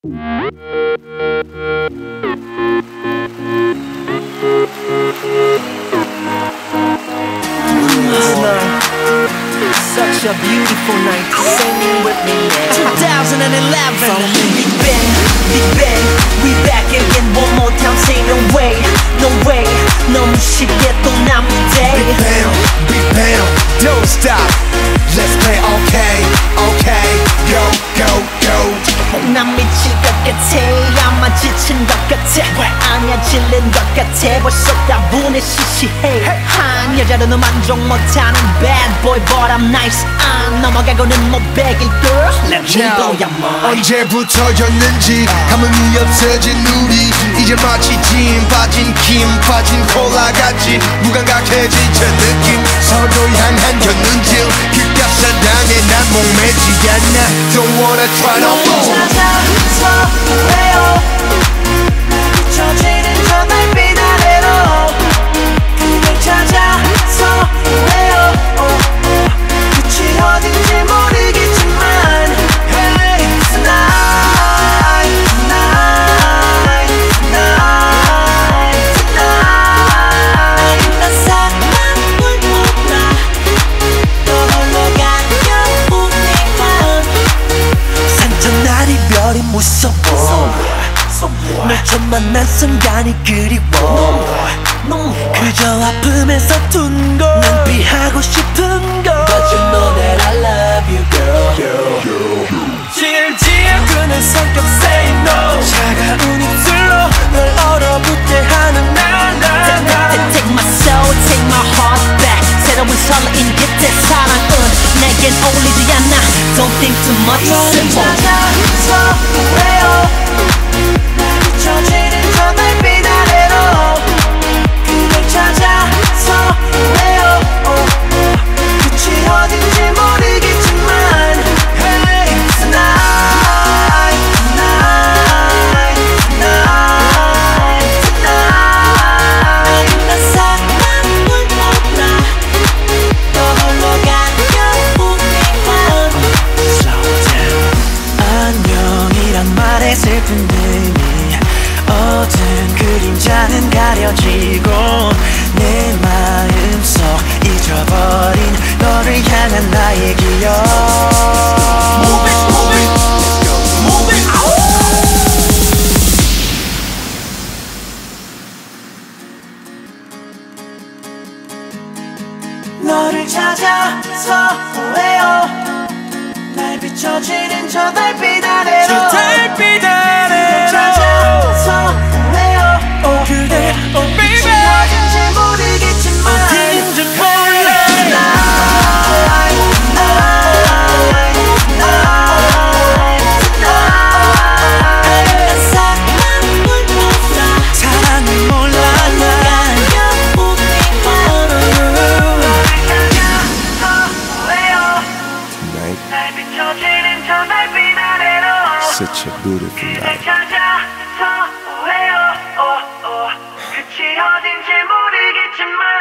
Such a beautiful night, singing with me now. 2011 Bigbang, Bigbang, we back again one more time. Say no way, no way, 너무 쉽게 또 남은 day. Bigbang, Bigbang, don't stop. Let's play okay, okay, go, go, go. 난 미칠 것 같아, 아마 지친 것 같아. 아니야 질린 것 같아, 벌써 다분해 시시해. 한 여자로는 만족 못하는 bad boy but I'm nice. 안 넘어가고는 못 베길 girl. Let me blow your mind. 언제부터였는지 감흥이 없어진 우리 이제 마치 진 빠진 김 빠진 콜라 같이 무감각해진 저 느낌 서로 향한 견눈질 그깟 사랑에 난 목매지 않아 Don't wanna try no more 찾아서 왜요 비춰지는 저 달빛 아래로 그댈 찾아서 왜요 끝이 어딘지 모르겠지만 Hey tonight tonight tonight tonight 난 사랑을 몰라 또 홀로 가면 웃니만 산전난 이별이 무서워 널 처음 만난 순간이 그리워 그저 아픔에서 둔 걸 난 피하고 싶은 걸 But you know that I love you girl 질질 끄는 성격 say no 차가운 입술로 널 얼어붙게 하는 날 Take my soul, take my heart back 새로운 설레임 곁에 사랑은 내겐 어울리지 않아 Don't think too much 너를 찾아서 왜요 비춰지는 저 달빛 아래로 그댈 찾아서 왜요 끝이 어딘지 모르겠지만 Hey tonight tonight tonight tonight 난 사랑을 몰라 또 홀로 가면 웃니만 Slow down 안녕이란 말에 슬픈 의미 어두운 그림자는 가려지고 내 마음속 잊어버린 너를 향한 나의 기억 Move it, move it, move it, 너를 찾아서 왜요 날 비춰지는 저 달빛 아래로 저 달빛 아래로 찾아서 왜요 그대 baby 어딘지 모르겠지만 어딘지 몰라 Tonight tonight tonight 난 사랑을 몰라 사랑을 몰라 난 웃기만 너를 찾아서 왜요 날 비춰지는 저 달빛 아래로 Such a beautiful night 찾아서 왜요 끝이 어딘지 모르겠지만